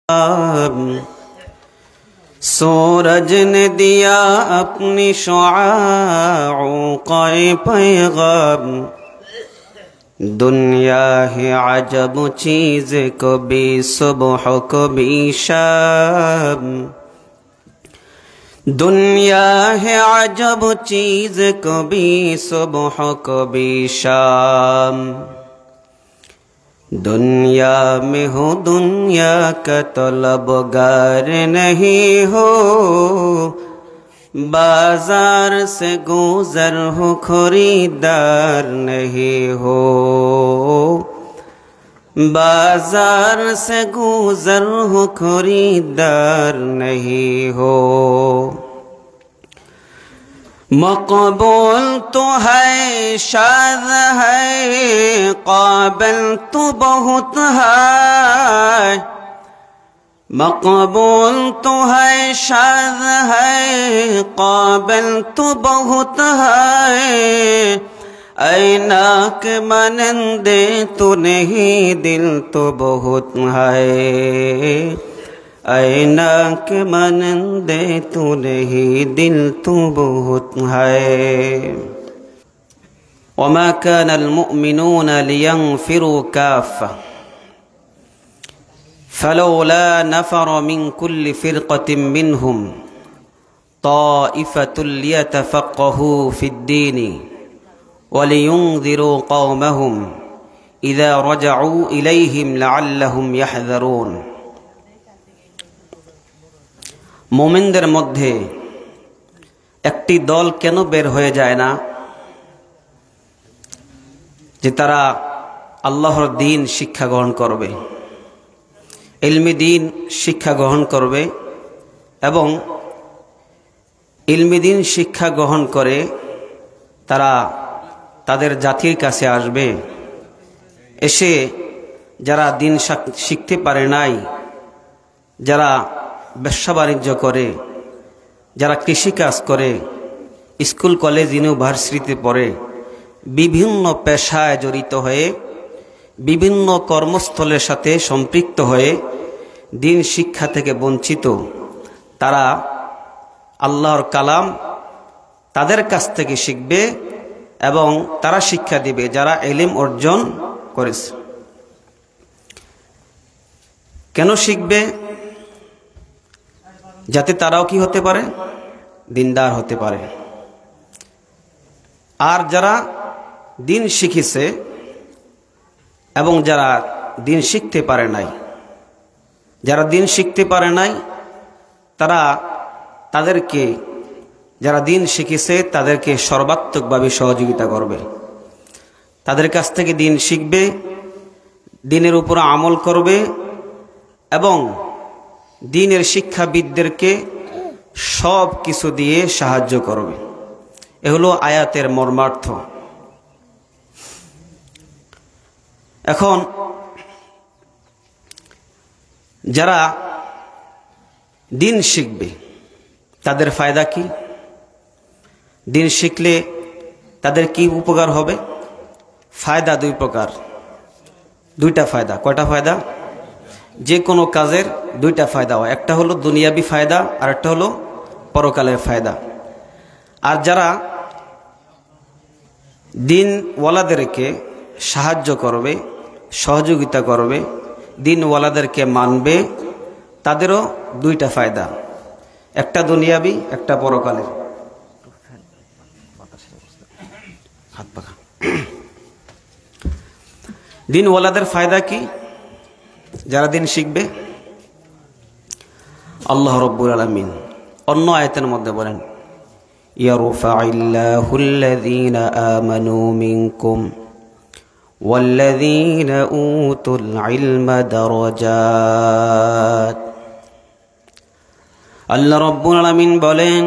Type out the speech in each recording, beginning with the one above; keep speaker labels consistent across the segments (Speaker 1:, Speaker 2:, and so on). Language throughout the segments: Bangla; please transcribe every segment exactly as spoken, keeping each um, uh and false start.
Speaker 1: सूरज ने दिया अपनी शुआओं का पैगाम, दुनिया है अजब चीज़, कभी सुबह कभी शाम। दुनिया है अजब चीज़, कभी सुबह कभी शाम। दुनिया में हो दुनिया का तलबगार नहीं हो, बाजार से गुजर हो खरीदार नहीं हो। बाजार से गुजर हो खरीदार नहीं हो। मकबूल तो है शाद है, काबिल तो बहुत है। मकबूल तो है शाद है, काबिल तो बहुत है। ऐनाक मनंदे तो नहीं, दिल तो बहुत है। ऐनाक मनंदे तो नहीं, दिल तो बहुत है। वमा कान अलमुअमिनून लियंफिरू काफ़्फ़ा फलौला नफ़र मिन कुल्लि फ़िरक़तिन मिनहुम ताइफ़तुन लियतफ़क़्क़हू फ़िद्दीन वलियुंज़िरू क़ौमहुम इज़ा रजअू इलैहिम लअल्लहुम यहज़रून। मोमिनদের মধ্যে একটি দল কেন বের হয়ে যায় না যে তারা আল্লাহর দ্বীন শিক্ষা গ্রহণ করবে, ইলমি দ্বীন শিক্ষা গ্রহণ করবে এবং ইলমি দ্বীন শিক্ষা গ্রহণ করে তারা তাদের জাতির কাছে আসবে। এসে যারা দ্বীন শিখতে পারে নাই, যারা ব্যবসা বাণিজ্য করে, যারা কৃষিকাজ করে, স্কুল কলেজ ইউনিভার্সিটিতে পড়ে, বিভিন্ন পেশায় জড়িত হয়ে, বিভিন্ন কর্মস্থলের সাথে সম্পৃক্ত হয়ে দ্বীন শিক্ষা থেকে বঞ্চিত, তারা আল্লাহর কালাম তাদের কাছ থেকে শিখবে এবং তারা শিক্ষা দিবে যারা ইলম অর্জন করেছে। কেন শিখবে? যাতে তারাও কি হতে পারে, দিনদার হতে পারে। আর যারা দিন শিখেছে এবং যারা দিন শিখতে পারে নাই, যারা দিন শিখতে পারে নাই তারা তাদেরকে, যারা দিন শিখেছে তাদেরকে সর্বাত্মকভাবে সহযোগিতা করবে। তাদের কাছ থেকে দিন শিখবে, দিনের উপর আমল করবে এবং দ্বীনের শিক্ষাবিদদেরকে সব কিছু দিয়ে সাহায্য করবে। এ হলো আয়াতের মর্মার্থ। এখন যারা দ্বীন শিখবে তাদের ফায়দা কি? দ্বীন শিখলে তাদের কি উপকার হবে? ফায়দা দুই প্রকার, দুইটা ফায়দা। কয়টা ফায়দা? যে কোনো কাজের দুইটা ফায়দা হয়, একটা হলো দুনিয়াবি ফায়দা আর একটা হলো পরকালের ফায়দা। আর যারা দ্বীনওয়ালাদেরকে সাহায্য করবে, সহযোগিতা করবে, দ্বীনওয়ালাদেরকে মানবে, তাদেরও দুইটা ফায়দা, একটা দুনিয়াবি একটা পরকালের। হাত পাখা। দ্বীনওয়ালাদের ফায়দা কি? যারা দিন শিখবে, আল্লাহ রাব্বুল আলামিন অন্য আয়াতের মধ্যে বলেন, ইয়ারফাইল্লাহুল্লাযীনা আমানু মিনকুম ওয়াল্লাযীনা উতুল ইলমা দারাজাত। আল্লাহ রাব্বুল আলামিন বলেন,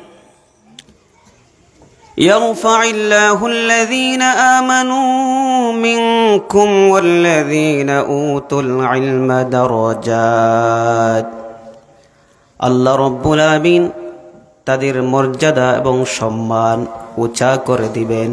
Speaker 1: ইয়ারফাইল্লাহুল্লাযীনা আমানু মিনকুম ওয়াল্লাযীনা উতুল ইলমা দারাজাত। আল্লাহ রাব্বুল আলামিন তাদের মর্যাদা এবং সম্মান উঁচা করে দিবেন।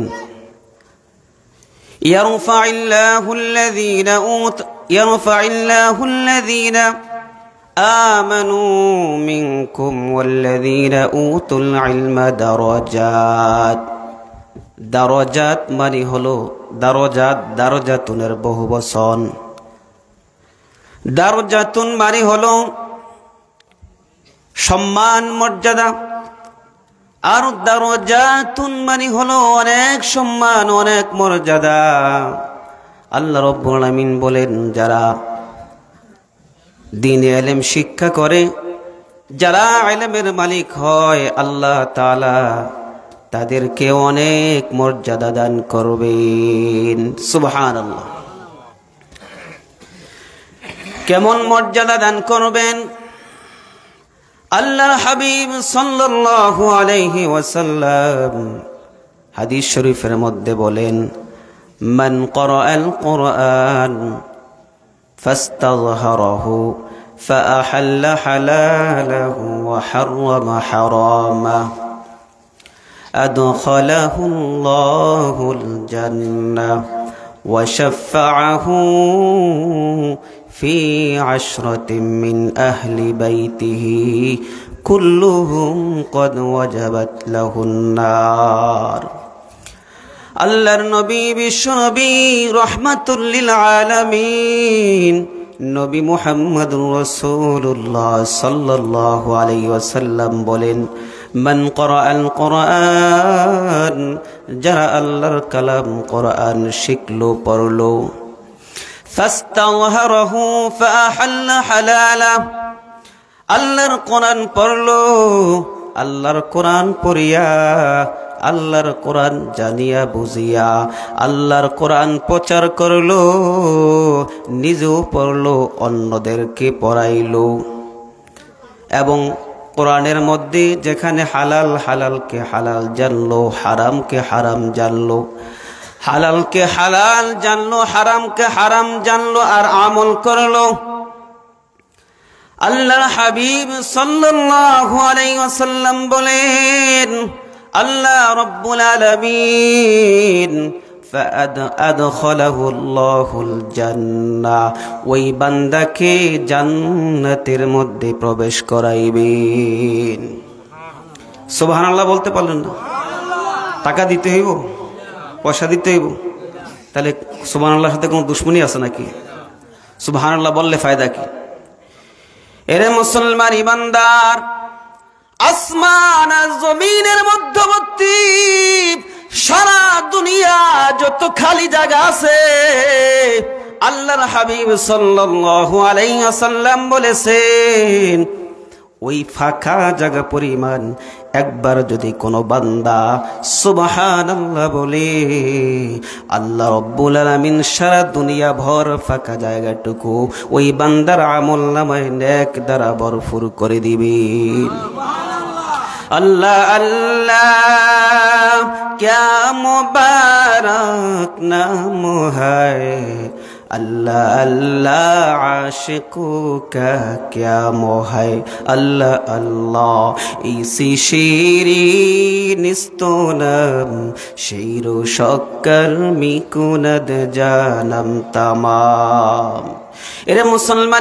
Speaker 1: يرفع الله الذين أوت يرفع الله الذين آمنوا منكم والذين أوتوا العلم درجات درجات মানে হলো দরজাত দরজাতুনের বহুবচন দরজাতুন মানে হলো সম্মান মর্যাদা আর দরজাতুন মানে হলো অনেক সম্মান অনেক মর্যাদা আল্লাহ রাব্বুল আলামিন বলেন যারা দ্বীনে ইলম শিক্ষা করে যারা ইলমের মালিক হয় আল্লাহ তাআলা তাদেরকে অনেক মর্যাদা দান করবেন সুবহানাল্লাহ কেমন মর্যাদা দান করবেন আল্লাহর হাবিব সাল্লাল্লাহু আলাইহি ওয়াসাল্লাম হাদিস শরীফের মধ্যে বলেন মান ক্বরাআল কুরআন ফাস্তাযহারাহু ফাআহাল্লা হালালাহু ওয়া হাররামা হারামাহু আদখালাহু আল্লাহুল জান্নাহ ওয়া শাফাআহু في عشرة من أهل بيته كلهم قد وجبت له النار আল্লাহর নবী বিশ্ব নবী রাহমাতুল লিল আলামিন নবী মুহাম্মদুর রাসূলুল্লাহ সাল্লাল্লাহু আলাইহি ওয়াসাল্লাম বলেন মান ক্বরাআল কুরআন যারা আল্লাহর কালাম কোরআন শিখলো পড়লো ফাস্তাযহারাহু ফাআহাল্লা হালালা আল্লাহর কোরআন পড়লো আল্লাহর কোরআন পড়িয়া আল্লাহর কোরআন জানিয়া বুঝিয়া আল্লাহর কোরআন প্রচার করলো নিজেও পড়লো অন্যদেরকে পড়াইলো এবং কোরআনের মধ্যে যেখানে হালাল হালালকে হালাল জানলো হারামকে হারাম জানলো হালালকে হালাল জানলো হারামকে হারাম জানলো আর আমল করলো আল্লাহর হাবিব সাল্লাল্লাহু আলাইহি ওয়াসাল্লাম বলেন আল্লাহ রাব্বুল আলামিন ফাআদখালাহু আল্লাহুল জান্নাহ ওই বান্দাকে জান্নাতের মধ্যে প্রবেশ করাইবেন সুবহানাল্লাহ বলতে পারলেন না টাকা দিতে হইব পয়সা দিতে হইব তাহলে সুবহানাল্লাহর সাথে কোনো দুশমনি আছে নাকি সুবহানাল্লাহ বললে ফায়দা কি এরে মুসলমান ইমানদার আসমান আর জমিনের মধ্যবর্তী সারা দুনিয়া যত খালি জায়গা আছে আল্লাহর হাবিব সাল্লাল্লাহু আলাইহি ওয়াসাল্লাম বলেছেন ওই ফাঁকা জায়গা পরিমাণ একবার যদি কোনো বান্দা সুবহানাল্লাহ বলে আল্লাহ রাব্বুল আলামিন সারা দুনিয়া ভর ফাঁকা জায়গাটুকু ওই বান্দার আমলনামায় নেক দ্বারা ভরপুর করে দিবেন আল্লাহ আল্লাহ क्या मुबारक नाम है अल्लाह अल्लाह आशिकों का क्या मोह है अल्लाह अल्लाह इसी शीरीन स्तोनम शीरो शक्कर मिकुनद जानम तमाम एरे मुसलमान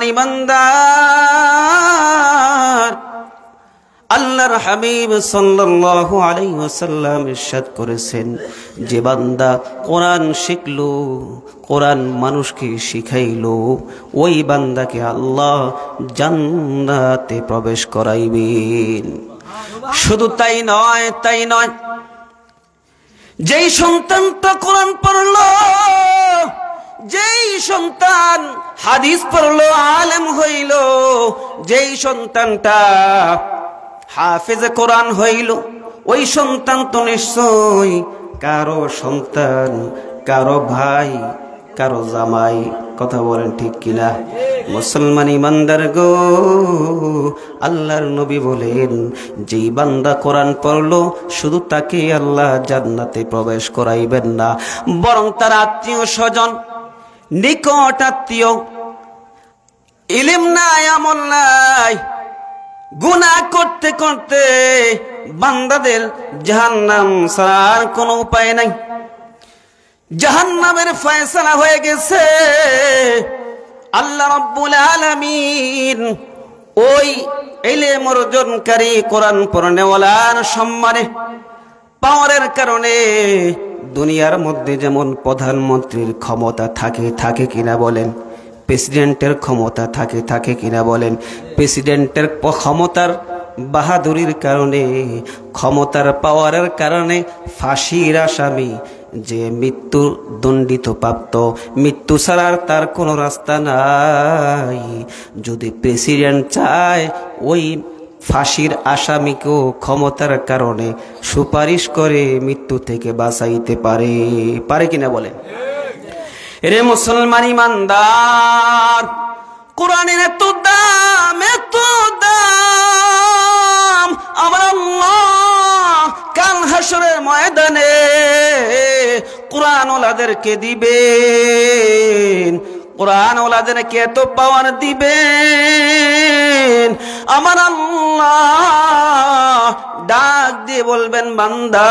Speaker 1: ईमानदार আল্লাহর হাবিব সাল্লাল্লাহু আলাইহি ওয়াসাল্লাম ইরশাদ করেছেন যে বান্দা কোরআন শিখলো কোরআন মানুষকে শিখাইলো ওই বান্দাকে আল্লাহ জান্নাতে প্রবেশ করাইবেন শুধু তাই নয় তাই নয় যেই সন্তানটা কোরআন পড়লো যেই সন্তান হাদিস পড়লো আলেম হইল যেই সন্তানটা হাফেজ কোরআন হইল ওই সন্তান তো নিশ্চয় কারো সন্তান কারো ভাই কারো জামাই কথা বলেন ঠিক কিনা মুসলমান ইমানদার গো আল্লাহর নবী বলেন যেই বান্দা কোরআন পড়লো শুধু তাকে আল্লাহ জান্নাতে প্রবেশ করাইবেন না বরং তার আত্মীয় স্বজন নিকট আত্মীয় ইলম নাই আমল নাই গুনাহ করতে করতে বান্দাদের জাহান্নাম ছাড়ার কোনো উপায় নাই জাহান্নামের ফয়সালা হয়ে গেছে আল্লাহ রাব্বুল আলামিন ওই ইলম অর্জনকারী কোরআন পড়নেওয়ালার সম্মানে পাওয়ারের কারণে দুনিয়ার মধ্যে যেমন প্রধানমন্ত্রীর ক্ষমতা থাকে থাকে কিনা বলেন, প্রেসিডেন্টের ক্ষমতা থাকে থাকে কিনা বলেন, প্রেসিডেন্টের ক্ষমতার বাহাদুরির কারণে, ক্ষমতার পাওয়ারের কারণে ফাঁসির আসামি যে মৃত্যু দণ্ডিত প্রাপ্ত, মৃত্যু ছাড়ার তার কোনো রাস্তা নাই। যদি প্রেসিডেন্ট চায় ওই ফাঁসির আসামিকেও ক্ষমতার কারণে সুপারিশ করে মৃত্যু থেকে বাঁচাইতে পারে, পারে কিনা বলেন? রে মুসলমান ইমানদার, কোরআনের এত দাম, এত দাম, আমার আল্লাহ কাল হাসরের ময়দানে কোরআন ওলাদেরকে দিবেন, কোরআন ওলাদেরকে এত পাওয়ার দিবেন, আমার আল্লাহ ডাক দিয়ে বলবেন, বান্দা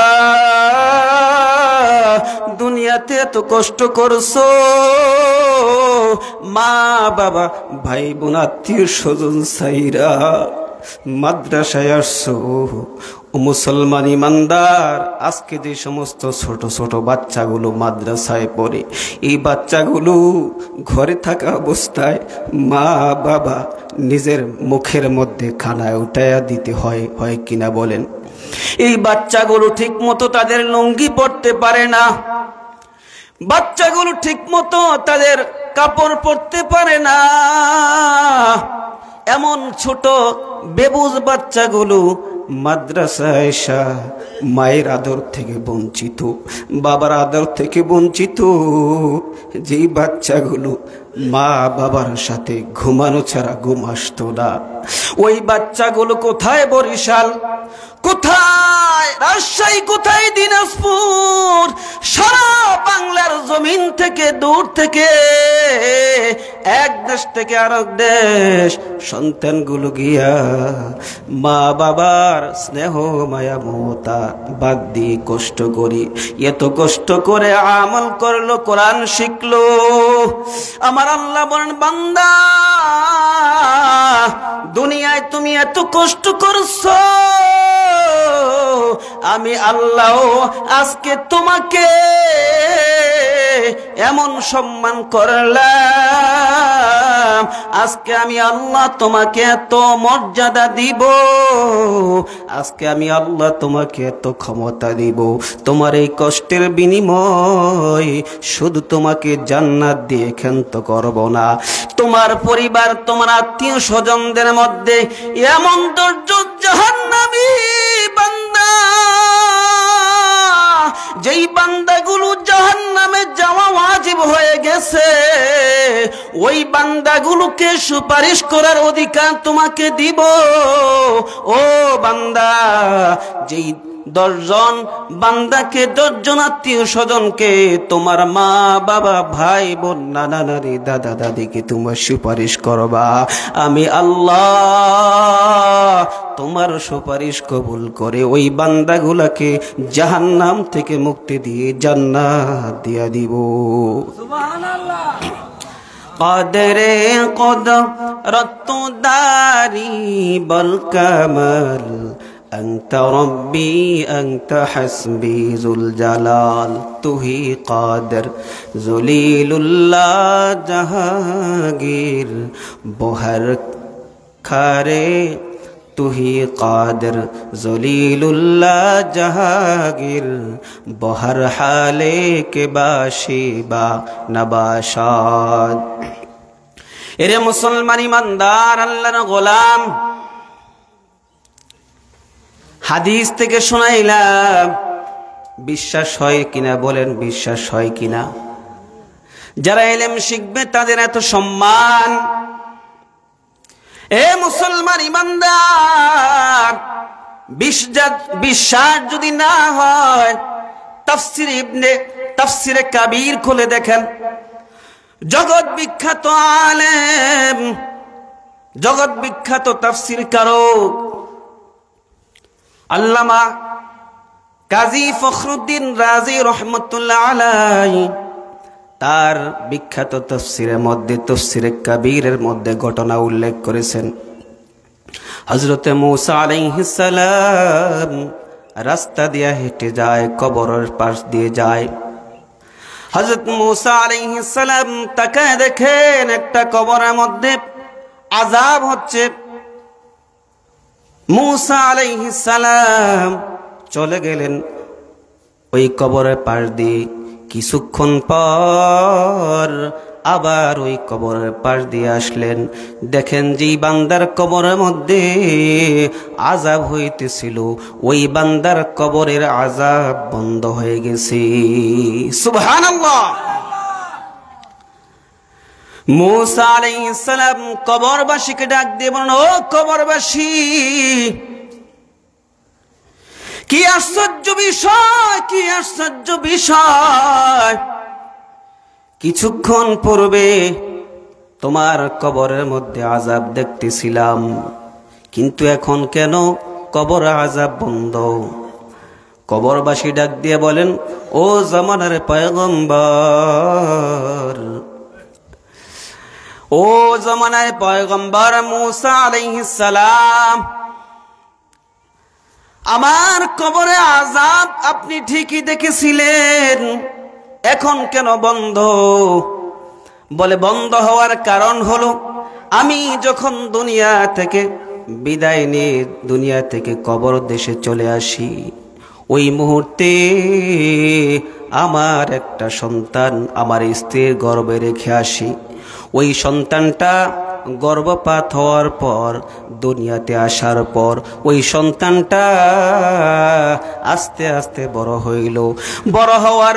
Speaker 1: দুনিয়াতে এত কষ্ট করছো, মা বাবা ভাই বোন আত্মীয় স্বজন সাইরা মাদ্রাসায় আসছো। ও মুসলমান ইমানদার, আজকে যে সমস্ত ছোট ছোট বাচ্চাগুলো মাদ্রাসায় পড়ে, এই বাচ্চাগুলো ঘরে থাকা অবস্থায় মা বাবা নিজের মুখের মধ্যে খানায় উঠাইয়া দিতে হয়, হয় কিনা বলেন? এই বাচ্চাগুলো ঠিক মতো তাদের লুঙ্গি পরতে পারে না, বাচ্চাগুলো ঠিক মতো তাদের কাপড় পরতে পারে না। এমন ছোট বেবুজ বাচ্চাগুলো মাদ্রাসায় এসা মায়ের আদর থেকে বঞ্চিত, বাবার আদর থেকে বঞ্চিত। যেই বাচ্চাগুলো মা বাবার সাথে ঘুমানো ছাড়া ঘুম আসতো না, ওই বাচ্চাগুলো কোথায় বরিশাল, কোথায় রাজশাহী, কোথায় দিনাজপুর, সারা বাংলার জমিন থেকে দূর থেকে এক দেশ থেকে আরেক দেশ সন্তানগুলো গিয়া মা বাবার স্নেহ মায়া মমতা বাদ দিয়ে কষ্ট করি, এত কষ্ট করে আমল করলো, কোরআন শিখলো। আমার আল্লাহ বলেন, বান্দা দুনিয়ায় তুমি এত কষ্ট করছো, আমি আল্লাহ আজকে তোমাকে এমন সম্মান করলাম, আজকে আমি আল্লাহ তোমাকে এত মর্যাদা দিব, আজকে আমি আল্লাহ তোমাকে এত ক্ষমতা দিব, তোমার এই কষ্টের বিনিময় শুধু তোমাকে জান্নাত দিয়ে ক্ষান্ত করব না, তোমার পরিবার তোমার আত্মীয় স্বজনদের মধ্যে এমন দর্জন জাহান্নামী বান্দা, যেই বান্দাগুলো জাহান্নামে যাওয়া ওয়াজিব হয়ে গেছে, ওই বান্দাগুলোকে সুপারিশ করার অধিকার তোমাকে দিব। ও বান্দা, যেই দশজন বান্দাকে, দশজন আত্মীয় স্বজনকে, তোমার মা বাবা ভাই বোন নানা নানি দাদা দাদিকে তোমার সুপারিশ করবা, আমি আল্লাহ তোমার সুপারিশ কবুল করে ওই বান্দাগুলাকে জাহান্নাম থেকে মুক্তি দিয়ে জান্নাত দিয়া দিব। সুবহানাল্লাহ। কাদরে কদরত দারি বল কামাল, أنت ربي أنت حسبي ذو الجلال, तू ही قادر ذلیل اللہ جہانگیر بہر کھارے, तू ही قادر ذلیل اللہ جہانگیر بہر حالے کے باشیبا نباشاد। এরে মুসলমান ইমানদার, আল্লাহর গোলাম, হাদিস থেকে শোনাইলাম, বিশ্বাস হয় কিনা বলেন? বিশ্বাস হয় কিনা? যারা ইলম শিখবে তাদের এত সম্মান। এ মুসলমান ইমানদার, বিশ্বাস যদি না হয়, তাফসির ইবনে তাফসিরে কাবীর খুলে দেখেন, জগৎ বিখ্যাত আলেম, জগৎ বিখ্যাত তাফসির কারক আল্লামা কাজী ফখরুদ্দিন রাজি রহমতুল্লাহ আলাইহি তার বিখ্যাত তাফসিরের মধ্যে, তাফসিরে কাবীরের মধ্যে ঘটনা উল্লেখ করেছেন। হযরত মূসা আলাইহিস সালাম রাস্তা দিয়ে হেঁটে যায়, কবরের পাশ দিয়ে যায়। হযরত মূসা আলাইহিস সালাম তাকায় দেখেন একটা কবরের মধ্যে আযাব হচ্ছে। মূসা আলাইহিস সালাম চলে গেলেন ওই কবরের পাশ দিয়ে। কিছুক্ষণ পর আবার ওই কবরের পাশ দিয়ে আসলেন, দেখেন যে বান্দার কবরের মধ্যে আযাব হইতেছিল, ওই বান্দার কবরের আযাব বন্ধ হয়ে গেছে। সুবহানাল্লাহ। মূসা আলাইহিস সালাম কবরবাসীকে ডাক দিয়ে বলেন, ও কবরবাসী, কি আশ্চর্য বিষয়, কি আশ্চর্য বিষয়, কিছুক্ষণ পূর্বে তোমার কবরের মধ্যে আযাব দেখতেছিলাম, কিন্তু এখন কেন কবর আযাব বন্ধ? কবরবাসী ডাক দিয়ে বলেন, ও জামানার পয়গম্বর, ও জামানার পয়গম্বর মূসা আলাইহিস সালাম, আমার কবরে আযাব আপনি ঠিকই দেখেছিলেন, এখন কেন বন্ধ? বলে, বন্ধ হওয়ার কারণ হলো আমি যখন দুনিয়া থেকে বিদায় নিয়ে দুনিয়া থেকে কবর দেশে চলে আসি, ওই মুহূর্তে আমার একটা সন্তান আমার স্ত্রীর গর্ভে রেখে আসি। ওই সন্তানটা গর্ভপাত হওয়ার পর দুনিয়াতে আসার পর ওই সন্তানটা আস্তে আস্তে বড় হইল। বড় হওয়ার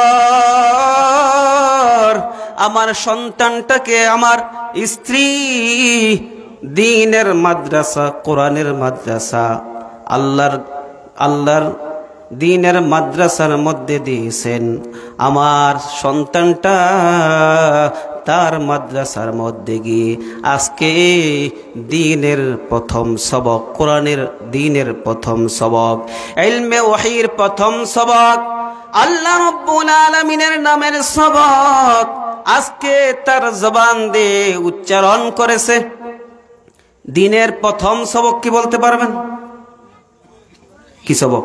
Speaker 1: পর আমার সন্তানটাকে আমার স্ত্রী দ্বীনের মাদ্রাসা, কোরআনের মাদ্রাসা, আল্লাহর আল্লাহর দ্বীনের মাদ্রাসার মধ্যে দিয়েছেন। আমার সন্তানটা তার মাদ্রাসার মধ্যে গিয়ে আজকে দ্বীনের প্রথম সবক, কোরআনের দ্বীনের প্রথম সবক, ইলমে ওয়াহির প্রথম সবক, আল্লাহ রাব্বুল আলামিনের নামের সবক আজকে তার জবান দিয়ে উচ্চারণ করেছে। দ্বীনের প্রথম সবক কি বলতে পারবেন? কি সবক?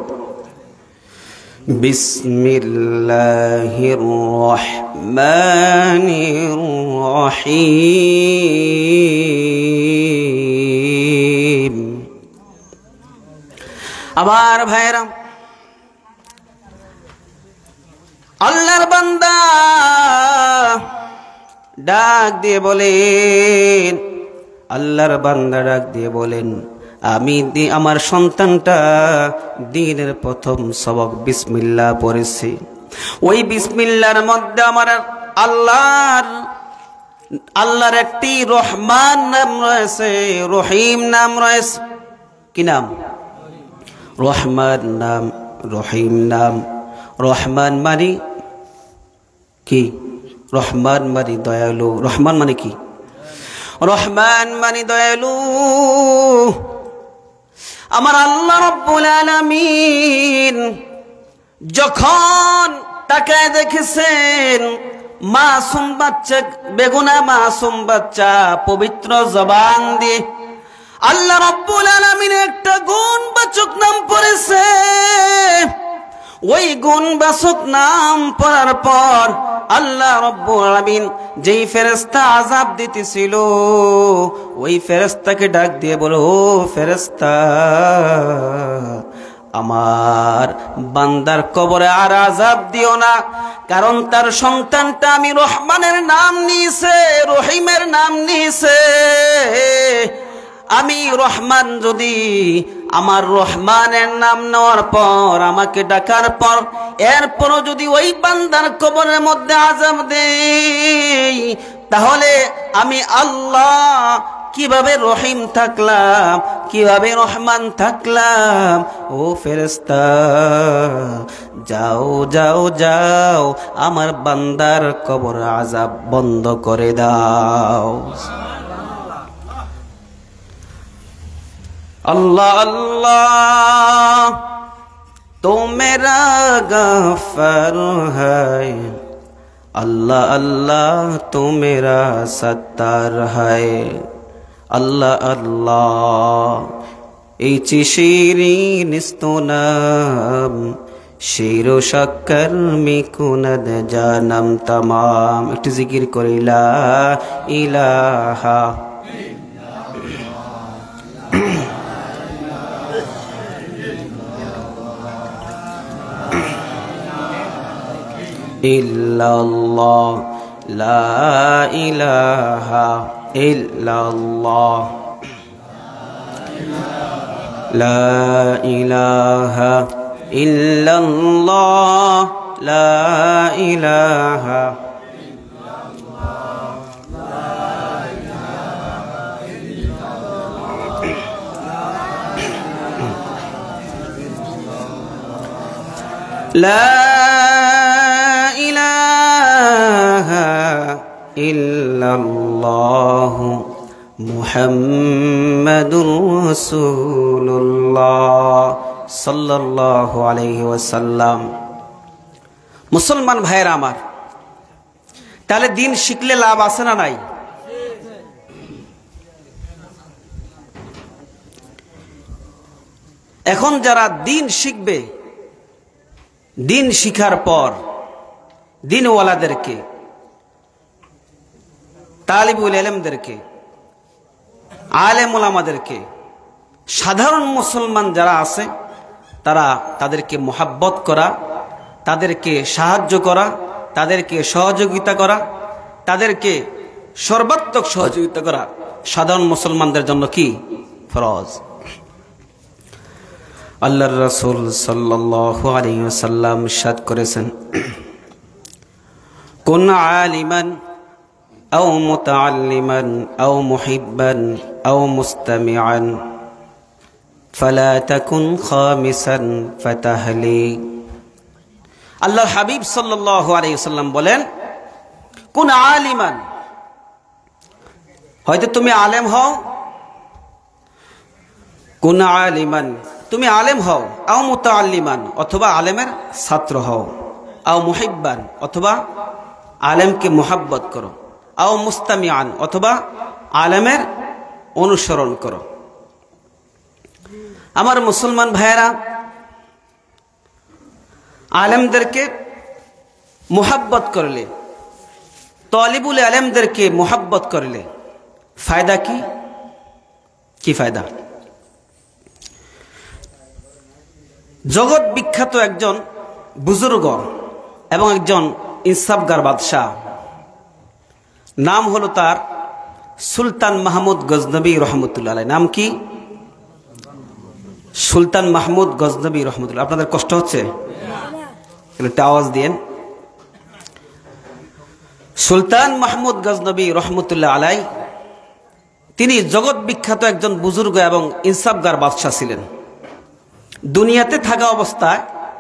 Speaker 1: বিসমিল্লাহির রহমানির রহিম। আবার ভাইরা, আল্লাহর বান্দা ডাক দিয়ে বলেন, আল্লাহর বান্দা ডাক দিয়ে বলেন, আমি আমার সন্তানটা দ্বীনের প্রথম সবক বিসমিল্লাহ পড়েছি। ওই বিসমিল্লাহর মধ্যে আমার আল্লাহর আল্লাহর একটি রহমান নাম রয়েছে, রহিম নাম রয়েছে। কি নাম? রহমান নাম, রহিম নাম। রহমান মানে কি? রহমান মানে দয়ালু। রহমান মানে কি? রহমান মানে দয়ালু। আমার আল্লাহ রাব্বুল আলামিন যখন তাকায় দেখেছেন মাসুম বাচ্চা, বেগুনা মাসুম বাচ্চা পবিত্র জবান দিয়ে আল্লাহ রাব্বুল আলামিন একটা গুণবাচক নাম পড়েছে। ওই গুণবাচক নাম পড়ার পর আল্লাহ রাব্বুল আলামিন যেই ফেরেশতা আযাব দিতেছিল ওই ফেরেশতাকে ডাক দিয়ে বলো, ও ফেরেশতা, আমার বান্দার কবরে আর আযাব দিও না, কারণ তার সন্তানটা আমি রহমানের নাম নিয়েছে, রহিমের নাম নিয়েছে। আমি রহমান, যদি আমার রহমানের নাম নেওয়ার পর আমাকে ডাকার পর এরপরও যদি ওই বান্দার কবরের মধ্যে আযাব দেই, তাহলে আমি আল্লাহ কিভাবে রহিম থাকলাম, কিভাবে রহমান থাকলাম? ও ফেরেশতা, যাও যাও যাও, আমার বান্দার কবর আযাব বন্ধ করে দাও। अल्लाह अल्लाह तो मेरा गफ्फार है, अल्लाह अल्लाह तो मेरा सत्तार है, আল্লাহ আল্লাহ। এই চি শিরিন স্তোনাম শিরো শক্কর মিকুনদ জানম তমাম। একটু জিকির করে লা ইলাহা ইল্লাল্লাহ লা ইলাহা ইল্লাল্লাহ লা ইলাহা ইল্লাল্লাহ লা ইলাহা লা ইলাহা ইল্লাল্লাহ মুহাম্মাদুর রাসূলুল্লাহ সাল্লাল্লাহু আলাইহি ওয়াসাল্লাম। মুসলমান ভাইয়েরা আমার, তাহলে দিন শিখলে লাভ আছে না নাই? এখন যারা দিন শিখবে, দিন শিখার পর দিনওয়ালাদেরকে, তালিবুল ইলমদেরকে, আলেম ওলামাদেরকে, সাধারণ মুসলমান যারা আছে তারা তাদেরকে মোহাব্বত করা, তাদেরকে সাহায্য করা, তাদেরকে সহযোগিতা করা, তাদেরকে সর্বাত্মক সহযোগিতা করা সাধারণ মুসলমানদের জন্য কি ফরজ। আল্লাহর রাসূল সাল্লাল্লাহু আলাইহি ওয়াসাল্লাম ইরশাদ করেছেন, কুন আলিমান আও মুতাআল্লিমান আও মুহিব্বান আও মুস্তামিআন ফালা তাকুন খামিসান ফাতাহলি। আল্লাহর হাবিব সাল্লাল্লাহু আলাইহি ওয়াসাল্লাম বলেন, কুন আলিমান, হয়তো তুমি আলেম হও, কুন আলিমান, তুমি আলেম হও, আও মুতাআল্লিমান, অথবা আলেমের ছাত্র হও, আও মুহিব্বান, অথবা আলেমকে মোহাব্বত করো, আও মুস্তামিআন, অথবা আলেমের অনুসরণ করো। আমার মুসলমান ভাইয়েরা, আলেমদেরকে মোহাব্বত করলে, তালিবুল ইলমদেরকে মোহাব্বত করলে ফায়দা কি? কি ফায়দা? জগৎ বিখ্যাত একজন বুজুর্গ এবং একজন ইনসাফগার বাদশাহ, নাম হলো তার সুলতান মাহমুদ গজনবী রহমতুল্লাহ আলাইহি। নাম কি? সুলতান মাহমুদ গজনবী রহমতুল্লাহ। আপনাদের কষ্ট হচ্ছে? একটু আওয়াজ দিন। সুলতান মাহমুদ গজনবী রহমতুল্লাহ আলাইহি তিনি জগৎ বিখ্যাত একজন বুজুর্গ এবং ইনসাফগার বাদশাহ ছিলেন। দুনিয়াতে থাকা অবস্থায়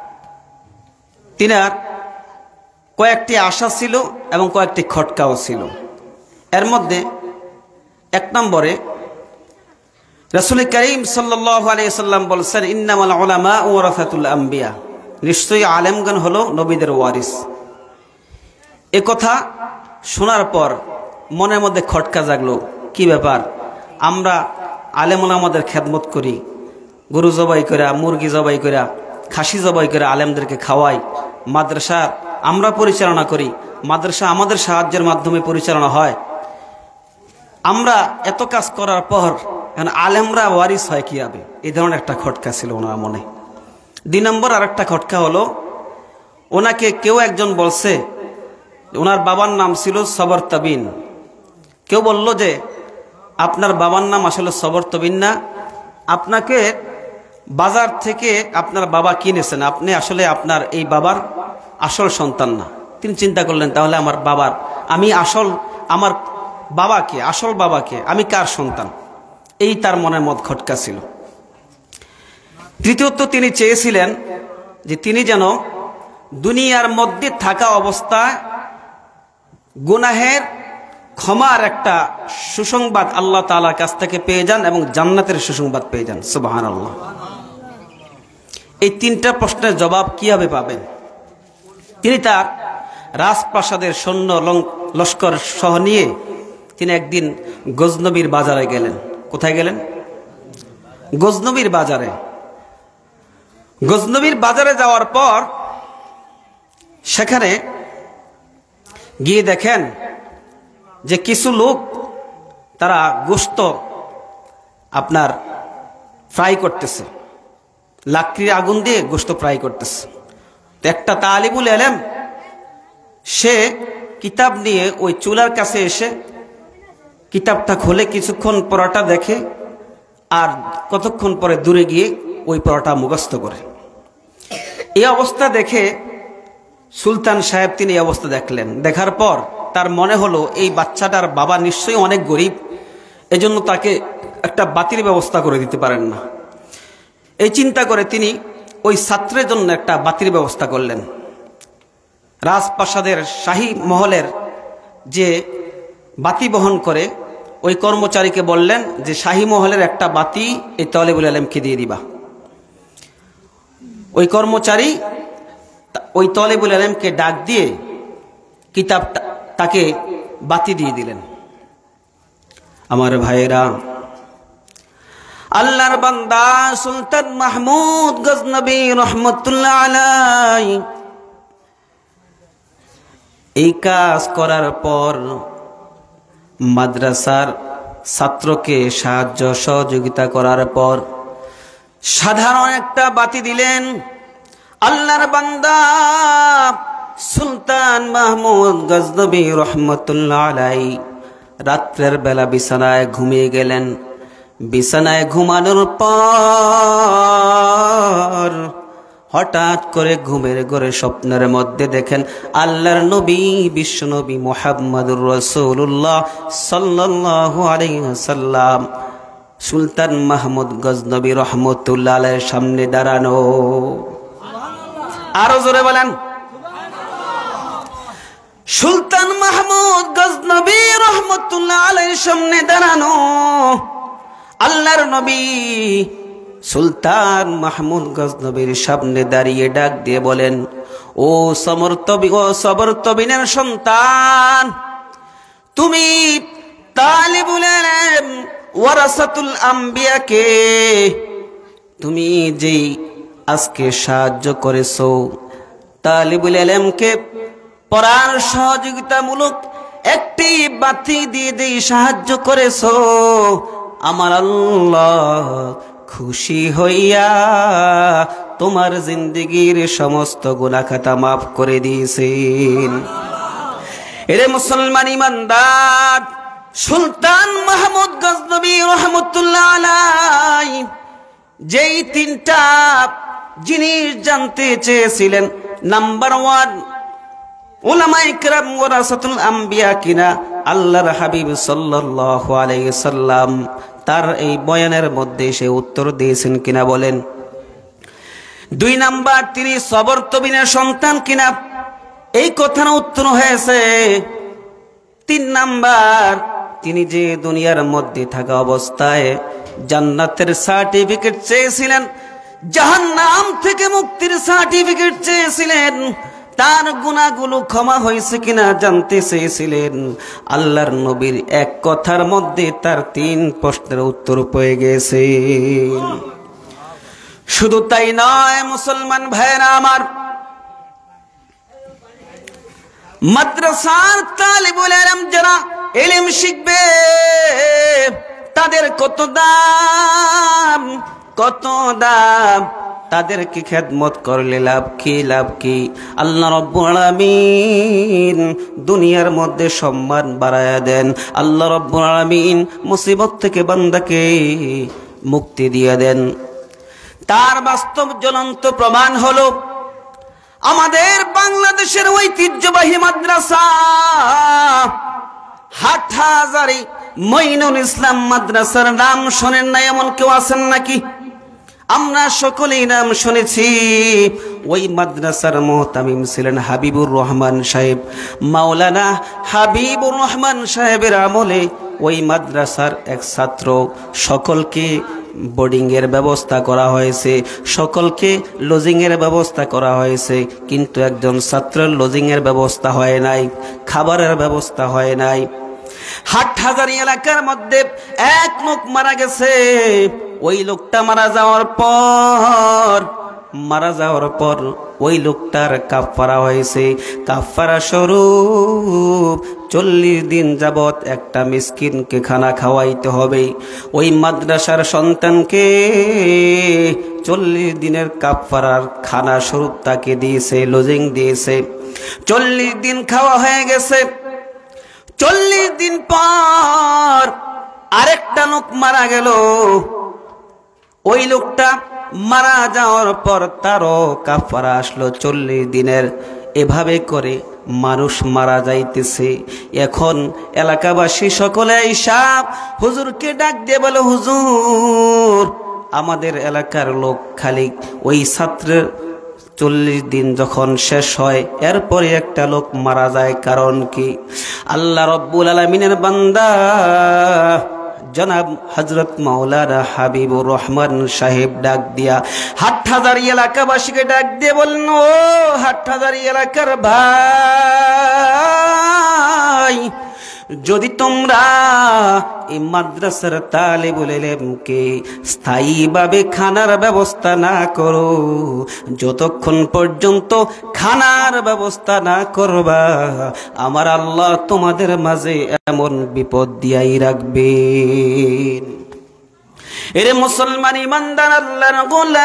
Speaker 1: তিনার কয়েকটি আশা ছিল এবং কয়েকটি খটকাও ছিল। এর মধ্যে এক নম্বরে রাসূল করিম সাল্লাল্লাহু আলাইহি ওয়াসাল্লাম বলেছেন, ইন্নামাল উলামা ওয়ারাসাতুল আম্বিয়া, নিশ্চয়ই আলেমগণ হলো নবীদের ওয়ারিস। এ কথা শোনার পর মনের মধ্যে খটকা জাগলো, কি ব্যাপার, আমরা আলেম ওলামাদের খেদমত করি, গরু জবাই করে, মুরগি জবাই করে, খাসি জবাই করে আলেমদেরকে খাওয়াই, মাদ্রাসা আমরা পরিচালনা করি, মাদ্রাসা আমাদের সাহায্যের মাধ্যমে পরিচালনা হয়, আমরা এত কাজ করার পর এখন আলেমরা ওয়ারিস হয় কি হবে? এই ধরনের একটা খটকা ছিল ওনার মনে। দুই নম্বর আর একটা খটকা হলো, ওনাকে কেউ একজন বলছে, ওনার বাবার নাম ছিল সবরতবিন। কেউ বলল যে আপনার বাবার নাম আসলে সবরতবিন না, আপনাকে বাজার থেকে আপনার বাবা কিনেছেন, আপনি আসলে আপনার এই বাবার আসল সন্তান না। তিনি চিন্তা করলেন, তাহলে আমার বাবার, আমি আসল, আমার বাবাকে, আসল বাবাকে, আমি কার সন্তান? এই তার মনের মধ্যে খটকা ছিল। তৃতীয়ত তিনি চেয়েছিলেন যে তিনি যেন দুনিয়ার মধ্যে থাকা অবস্থায় গুনাহের ক্ষমার একটা সুসংবাদ আল্লাহ তাআলার কাছ থেকে পেয়ে যান এবং জান্নাতের সুসংবাদ পেয়ে যান। সুবহানাল্লাহ। এই তিনটা প্রশ্নের জবাব কিভাবে পাবেন? তিনি তার রাজপ্রাসাদের সৈন্য লস্কর সহ নিয়ে তিনি একদিন গজনবীর বাজারে গেলেন। কোথায় গেলেন? গজনবীর বাজারে। গজনবীর বাজারে যাওয়ার পর সেখানে গিয়ে দেখেন যে কিছু লোক তারা গোশত আপনার ফ্রাই করতেছে, লাকড়ির আগুন দিয়ে গোশত ফ্রাই করতেছে। একটা তালিবুল ইলম সে কিতাব নিয়ে ওই চুলার কাছে এসে কিতাবটা খুলে কিছুক্ষণ পরোটা দেখে, আর কতক্ষণ পরে দূরে গিয়ে ওই পরোটা মুখস্থ করে। এই অবস্থা দেখে সুলতান সাহেব তিনি এই অবস্থা দেখলেন। দেখার পর তার মনে হলো এই বাচ্চাটার বাবা নিশ্চয়ই অনেক গরিব, এজন্য তাকে একটা বাতির ব্যবস্থা করে দিতে পারেন না। এই চিন্তা করে তিনি ওই ছাত্রের জন্য একটা বাতির ব্যবস্থা করলেন। রাজপ্রাসাদের শাহী মহলের যে বাতি বহন করে ওই কর্মচারীকে বললেন যে শাহী মহলের একটা বাতি এই তালিবুল ইলমকে দিয়ে দিবা। ওই কর্মচারী ওই তালিবুল ইলমকে ডাক দিয়ে কিতাব তাকে বাতি দিয়ে দিলেন। আমার ভাইয়েরা, আল্লাহর বান্দা সুলতান মাহমুদ গজনবী রহমতুল্লাহ আলাইহি এই কাজ করার পর মাদ্রাসার ছাত্রকে সাহায্য সহযোগিতা করার পর সাধারণ একটা বাতি দিলেন। আল্লাহর বান্দা সুলতান মাহমুদ গজনবী রহমতুল্লাহ আলাইহি রাত্রের বেলা বিছানায় ঘুমিয়ে গেলেন। বিছানায় ঘুমানোর পর হঠাৎ করে ঘুমের ঘরে স্বপ্নের মধ্যে দেখেন আল্লাহর নবী বিশ্ব নবী মুহাম্মদুর রাসূলুল্লাহ সাল্লাল্লাহু আলাইহি ওয়াসাল্লাম সুলতান মাহমুদ গজনবী রহমতুল্লাহ আলাইহির সামনে দাঁড়ানো। আরো জোরে বলেন সুলতান মাহমুদ গজনবী রহমতুল্লাহ আলাইহির সামনে দাঁড়ানো। আল্লাহর নবী সুলতান মাহমুদ গজনবীর সামনে দাঁড়িয়ে ডাক দিয়ে বলেন, ও সমর্তবি ও সবরতবিনের সন্তান, তুমি তালিবুল ইলম ওয়ারাসাতুল আম্বিয়াকে তুমি যেই আজকে সাহায্য করেছো, তালিবুল ইলমকে পড়ার সহযোগিতামূলক একটি বাতি দিয়ে যেই সাহায্য করেছো, আমার আল্লাহ খুশি হইয়া তোমার জিন্দেগীর সমস্ত গুনাহ খাতা মাফ করে দিয়েছেন। এরে মুসলমান ইমানদার, সুলতান মাহমুদ গজনবী রহমতুল্লাহ আলাইহি যেই তিনটা জিনিস জানতে চেয়েছিলেন, নাম্বার ওয়ান উলামায়ে কিরাম ওয়ারাসাতুল আম্বিয়া কিনা আল্লাহর হাবিব সাল্লাল্লাহু আলাইহি সাল্লাম তার এই বয়ানের মধ্যে সে উত্তর দিয়েছেন কিনা বলেন। দুই নাম্বার তিনি সবর তবিনের সন্তান কিনা, এই কথার উত্তর হয়েছে। তিন নাম্বার তিনি যে দুনিয়ার মধ্যে থাকা অবস্থায় জান্নাতের সার্টিফিকেট চেয়েছিলেন, জাহান্নাম থেকে মুক্তির সার্টিফিকেট চেয়েছিলেন, তার গুনাহগুলো ক্ষমা হয়েছে কিনা জানতে চেয়েছিলেন। আল্লাহর নবীর এক কথার মধ্যে তার তিন প্রশ্নের উত্তর পেয়ে গেছে। শুধু তাই নয় মুসলমান ভাইরা আমার, মাদ্রাসার তালিবুল ইলম যারা ইলম শিখবে তাদের কত দাম, কত দাম, তাদেরকে খেদমত করলে লাভ কি, লাভ কি? আল্লাহ রাব্বুল আলামিন দুনিয়ার মধ্যে সম্মান বাড়ায়া দেন। আল্লাহ রাব্বুল আলামিন মুসিবত থেকে বান্দাকে মুক্তি দিয়ে দেন। তার বাস্তব জ্বলন্ত প্রমাণ হলো আমাদের বাংলাদেশের ঐতিহ্যবাহী মাদ্রাসা হাটহাজারী মঈনুল ইসলাম মাদ্রাসার নাম শোনেন না এমন কেউ আছেন নাকি? আমরা সকলেই নাম শুনেছি। ওই মাদ্রাসার মুহতামিম ছিলেন হাবিবুর রহমান সাহেব। মাওলানা হাবিবুর রহমান সাহেবের আমলে ওই মাদ্রাসার এক ছাত্র, সকলকে বোর্ডিং এর ব্যবস্থা করা হয়েছে, সকলকে লজিং এর ব্যবস্থা করা হয়েছে, কিন্তু একজন ছাত্রের লজিং এর ব্যবস্থা হয় নাই, খাবারের ব্যবস্থা হয় নাই। হাটহাজারী এলাকার মধ্যে এক লোক মারা গেছে। ওই লোকটা মারা যাওয়ার পর মারা যাওয়ার পর ওই লোকটার কাফারা হয়েছে। কাফারা স্বরূপ চল্লিশ দিন যাবত একটা মিসকিনকে খানা খাওয়াইতে হবে। ওই মাদ্রাসার সন্তানকে চল্লিশ দিনের কাফারার খানা স্বরূপ তাকে দিয়েছে, লজিং দিয়েছে। চল্লিশ দিন খাওয়া হয়ে গেছে। চল্লিশ দিন পর আরেকটা লোক মারা গেল। ওই লোকটা মারা যাওয়ার পর তারও কাফারা আসলো চল্লিশ দিনের। এভাবে করে মানুষ মারা যাইতেছে। এখন এলাকাবাসী সকলে হিসাব হুজুরকে ডাক দিয়ে বলে, হুজুর আমাদের এলাকার লোক খালি ওই ছাত্রের চল্লিশ দিন যখন শেষ হয় এরপরে একটা লোক মারা যায়, কারণ কি? আল্লাহ রব্বুল আলামিনের বান্দা জনাব হযরত মাওলানা হাবিবুর রহমান সাহেব ডাক দিয়া হাটহাজারী এলাকাবাসীকে ডাক দিয়ে বললেন, ও হাটহাজারী এলাকার ভাই, যদি তোমরা এই মাদ্রাসার তালিবুল ইলমকে স্থায়ীভাবে খানার ব্যবস্থা না করো, যতক্ষণ পর্যন্ত খানার ব্যবস্থা না করবা, আমার আল্লাহ তোমাদের মাঝে এমন বিপদ দিয়াই রাখবেন। এরে মুসলমান ইমানদার আল্লাহর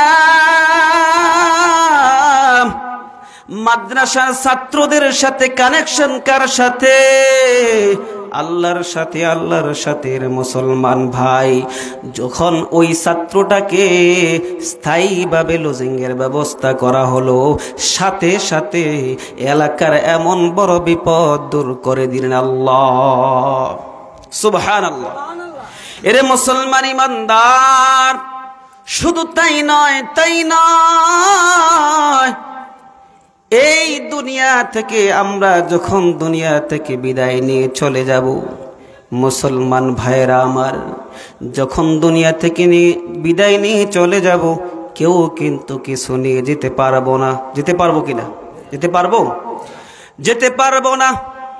Speaker 1: গোলাম, মাদ্রাসার ছাত্রদের সাথে কানেকশন কার সাথে? আল্লাহর সাথে। আল্লাহর সাথে মুসলমান ভাই, যখন ওই ছাত্রটাকে স্থায়ীভাবে লজিংয়ের ব্যবস্থা করা হলো, সাথে সাথে এলাকার এমন বড় বিপদ দূর করে দিলেন আল্লাহ। সুবহানাল্লাহ। এরে মুসলমান ইমানদার, শুধু তাই নয়, তাই নয় এই দুনিয়া থেকে আমরা যখন দুনিয়া থেকে বিদায় নিয়ে চলে যাব, মুসলমান ভাইরা আমার, যখন দুনিয়া থেকে নিয়ে বিদায় নিয়ে চলে যাব, কেউ কিন্তু কিছু নিয়ে যেতে পারবো না। যেতে পারবো কিনা? যেতে পারবো? যেতে পারবো না।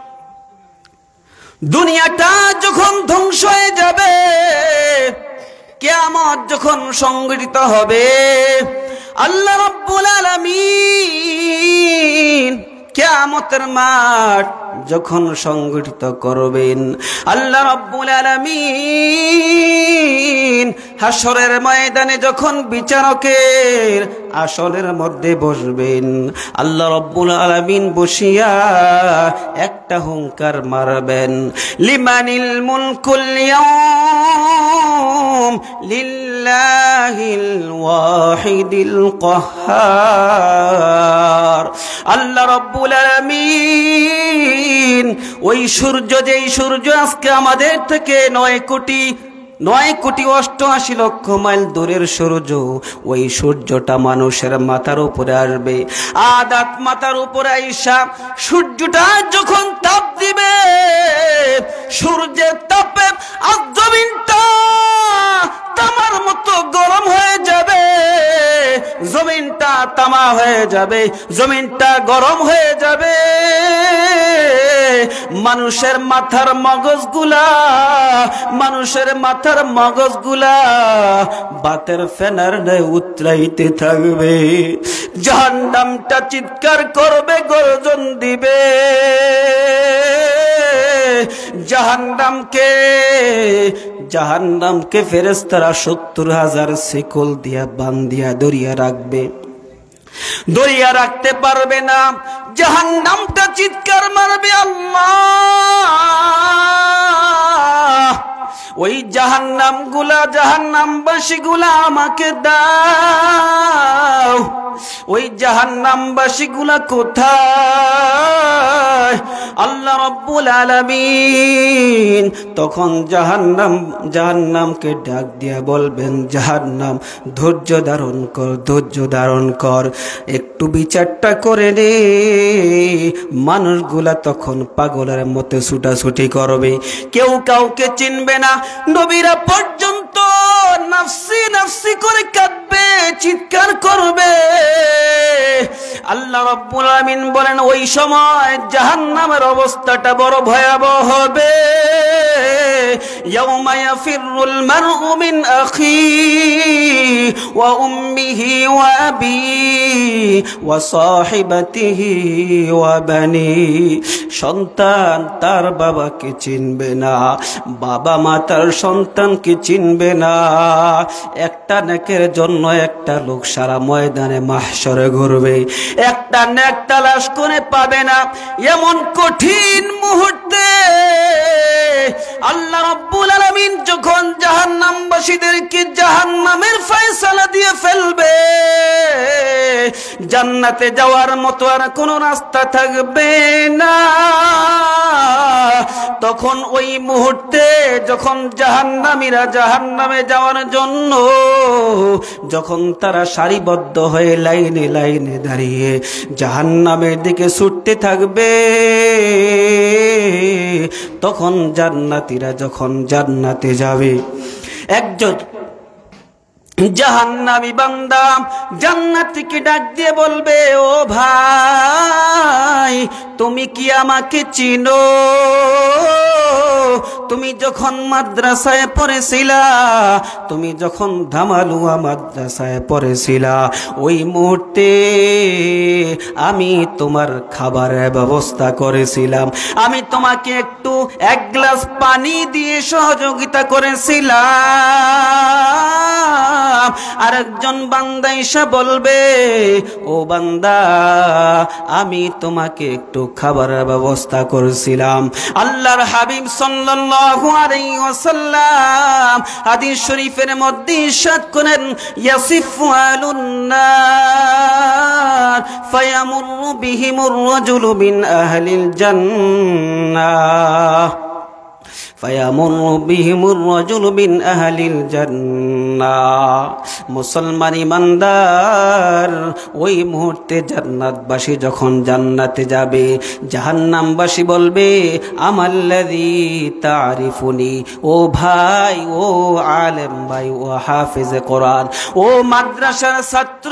Speaker 1: দুনিয়াটা যখন ধ্বংস হয়ে যাবে, কিয়ামত যখন সংঘটিত হবে, আল্লাহ রাব্বুল আলামিন কিয়ামতের মাঠ যখন সংগঠিত করবেন, আল্লাহ রাব্বুল আলামিন হাসরের ময়দানে যখন বিচারকের আসনের মধ্যে বসবেন, আল্লাহ রাব্বুল আলামিন বসিয়া একটা হুঙ্কার মারবেন, লিমানিল মুলকুল ইয়াউম লিল্লাহিল ওয়াহিদিল কাহ্হার। আল্লাহ রাব্বুল আলামিন ওই সূর্য, যেই সূর্য আজকে আমাদের থেকে নয় কোটি নয় কোটি অষ্টআশি লক্ষ মাইল দূরের সূর্য, ওই সূর্যটা মানুষের মাথার উপরে আসবে। আদাত মাথার উপরে আইসা সূর্যটা যখন তাপ দিবে, সূর্যের তাপে আজ জমিনটা তামার মতো গরম হয়ে যাবে, জমিনটা তামা হয়ে যাবে, জমিনটা গরম হয়ে যাবে। মানুষের মাথার মগজগুলা মানুষের মাথার মগজগুলা বাতের ফেনার ন্যায় উতরাইতে থাকবে। জাহান্নামটা চিৎকার করবে, গর্জন দিবে। জাহান্নামকে জাহান্নামকে ফেরেশতারা সত্তর হাজার শিকল দিয়া বান্ধিয়া দরিয়া রাখবে, দরিয়া রাখতে পারবে না। জাহান্নামটা চিৎকার মারবে, আল্লাহ ওই জাহান্নাম গুলা জাহান্নামবাসী গুলা আমাকে দাও। ওই জাহান্নামবাসী গুলা কোথায়? আল্লাহ রাব্বুল আলামিন তখন জাহান্নাম জাহান্নামকে ডাক দিয়া বলবেন, জাহান্নাম ধৈর্য ধারণ কর, ধৈর্য ধারণ কর, একটু বিচারটা করে নে। মানুষগুলা তখন পাগলের মতো ছুটাছুটি করবে, কেউ কাউকে চিনবে না। নবীরা পর্যন্ত নাফসি নাফসি করে কাঁদবে, চিৎকার করবে, আল্লাহ রাব্বুল আলামিন বলেন ওই সময় জাহান্নামের অবস্থাটা বড় ভয়াবহ হবে। ইয়াউমা ইয়াফিরুল মারউ মিন আখিহি ওয়া উম্মিহি ওয়া আবিহি ওয়া সাহিবাতিহি ওয়া বানি। সন্তান তার বাবাকে চিনবে না, বাবা মা তার সন্তানকে চিনবে না। একটা নেকের জন্য একটা লোক সারা ময়দানে মাহশরে ঘুরবে, একটা নেক তালাশ করে পাবে না। এমন কঠিন মুহূর্তে আল্লাহ রাব্বুল আলামিন যখন জাহান্নামবাসীদেরকে জাহান্নামের ফয়সালা দিয়ে ফেলবে, জান্নাতে যাওয়ার মতো আর কোনো রাস্তা থাকবে না। তখন ওই মুহূর্তে যখন জাহান্নামীরা জাহান্নামে যাওয়ার জন্য যখন তারা সারিবদ্ধ হয়ে লাইনে লাইনে দাঁড়িয়ে জাহান্নামের দিকে ছুটতে থাকবে, তখন জান্নাতীরা যখন জান্নাতে যাবে, একজন জাহান্নামী বান্দা জান্নাতীকে ডাক দিয়ে বলবে, ও ভাই তুমি কি আমাকে চিনো? তুমি যখন মাদ্রাসায় পড়েছিলা, তুমি যখন ধামালুয়া মাদ্রাসায় পড়েছিলা, ওই মুহূর্তে আমি তোমার খাবারের ব্যবস্থা করেছিলাম, আমি তোমাকে একটু এক গ্লাস পানি দিয়ে সহযোগিতা করেছিলাম। আরেকজন বান্দা এসে বলবে, ও বান্দা আমি তোমাকে একটু খাবারের ব্যবস্থা করেছিলাম। আল্লাহর হাবিব সাল্লাল্লাহু আলাইহি ওয়াসাল্লাম হাদিস শরীফের মধ্যে ইরশাদ করেন, ইয়াসিফু আলুন নার ফায়ামুরু বিহিমুর রাজুলু মিন আহলিল জান্নাহ ফায়ামুরু বিহিমুর রাজুলু মিন আহলিল জান্নাহ। মুসলমান ইমানদার ওই মুহূর্তে জান্নাতবাসী যখন জান্নাতে যাবে, জাহান্নামবাসী বলবে, আমাল্লাযী তারিফুনি, ও ভাই, ও আলেম ভাই, ও হাফেজে কোরআন, ও মাদ্রাসার ছাত্র,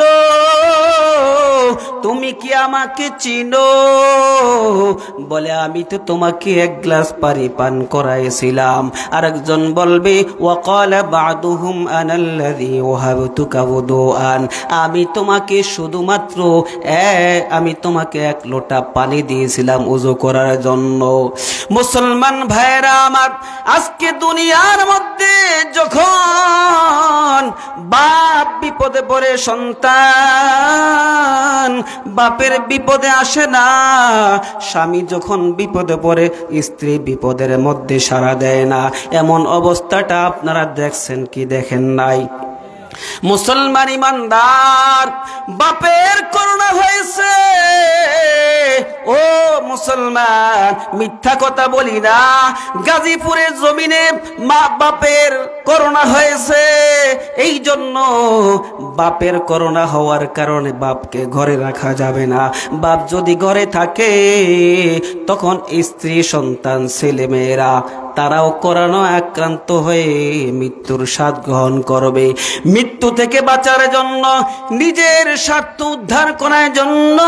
Speaker 1: তুমি কি আমাকে চিনো? বলে, আমি তো তোমাকে এক গ্লাস পানি পান করাইছিলাম। আরেকজন বলবে, ওয়াকালা বাদুহুম আনাল্লাযী ওয়াহাবতুকা ওযুআন, আমি তোমাকে শুধুমাত্র আমি তোমাকে এক লোটা পানি দিয়েছিলাম ওযু করার জন্য। মুসলমান ভাইরা আমার, আজকে দুনিয়ার মধ্যে যখন বাপ বিপদে পড়ে, সন্তান বাপের বিপদে আসে না, স্বামী যখন বিপদে পড়ে স্ত্রী বিপদের মধ্যে সাড়া দেয় না, এমন অবস্থাটা আপনারা দেখছেন কি দেখেন নাই? মুসলমান ইমানদার, বাপের করুণা হয়েছে। ও মুসলমান, মিথ্যা কথা বলি না, গাজীপুরের জমিনে মা বাপের করোনা হয়েছে। এই জন্য বাপের করোনা হওয়ার কারণে বাপকে ঘরে রাখা যাবে না। বাপ যদি ঘরে থাকে, তখন স্ত্রী সন্তান ছেলে মেয়েরা তারাও করোনা আক্রান্ত হয়ে মৃত্যুর স্বাদ গ্রহণ করবে। মৃত্যু থেকে বাঁচার জন্য, নিজের স্বার্থ উদ্ধার করার জন্য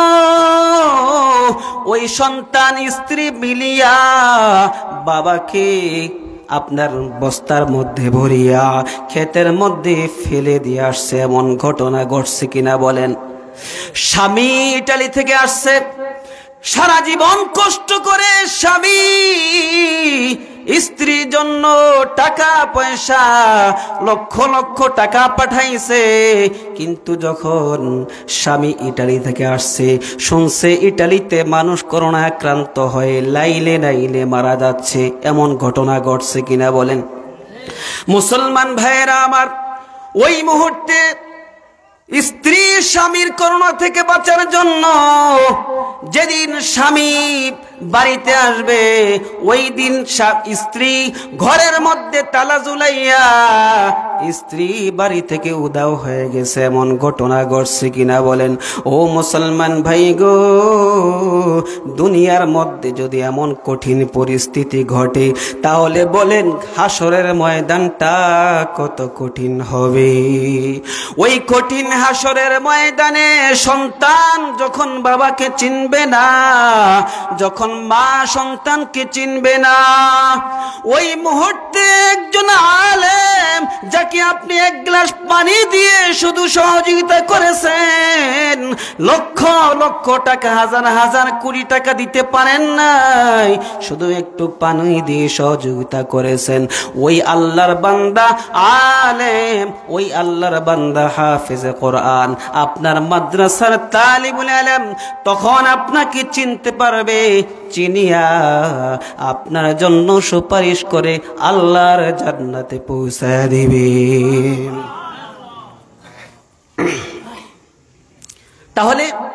Speaker 1: ওই সন্তান স্ত্রী মিলিয়া বাবাকে আপনার বস্তার মধ্যে ভরিয়া ক্ষেতের মধ্যে ফেলে দিয়ে আসছে। এমন ঘটনা ঘটছে কিনা বলেন? স্বামী ইটালি থেকে আসছে, সারা জীবন কষ্ট করে স্বামী স্ত্রীর জন্য টাকা পয়সা লক্ষ লক্ষ টাকা পাঠাইছে, কিন্তু যখন স্বামী ইটালি থেকে আসছে, শুনছে ইটালিতে মানুষ করোনা আক্রান্ত হয়ে লাইলে লাইলে মারা যাচ্ছে। এমন ঘটনা ঘটছে কিনা বলেন? মুসলমান ভাইয়েরা আমার, ওই মুহূর্তে স্ত্রী স্বামীর করোনা থেকে বাঁচার জন্য যেদিন স্বামী বাড়িতে আসবে, ওই দিন স্ত্রী ঘরের মধ্যে তালা ঝুলাইয়া স্ত্রী বাড়ি থেকে উধাও হয়ে গেছে, এমন ঘটনা ঘটছে কিনা বলেন? ও মুসলমান ভাই গো, দুনিয়ার মধ্যে যদি এমন কঠিন পরিস্থিতি ঘটে তাহলে বলেন হাসরের ময়দানটা কত কঠিন হবে। ওই কঠিন হাসরের ময়দানে সন্তান যখন বাবাকে চিনবে না, যখন মা সন্তানকে চিনবে না, ওই মুহূর্তে একজন আলেম যাকে আপনি এক গ্লাস পানি দিয়ে শুধু সহযোগিতা করেছেন, লক্ষ লক্ষ টাকা হাজার হাজার কোটি টাকা দিতে পারেন নাই, শুধু একটু পানি দিয়ে সহযোগিতা করেছেন, ওই আল্লাহর বান্দা আলেম, ওই আল্লাহর বান্দা হাফেজে কোরআন, আপনার মাদ্রাসার তালিবুল ইলম তখন আপনাকে চিনতে পারবে, চিনিয়া আপনার জন্য সুপারিশ করে আল্লাহর জান্নাতে পৌঁছায় দিবে। তাহলে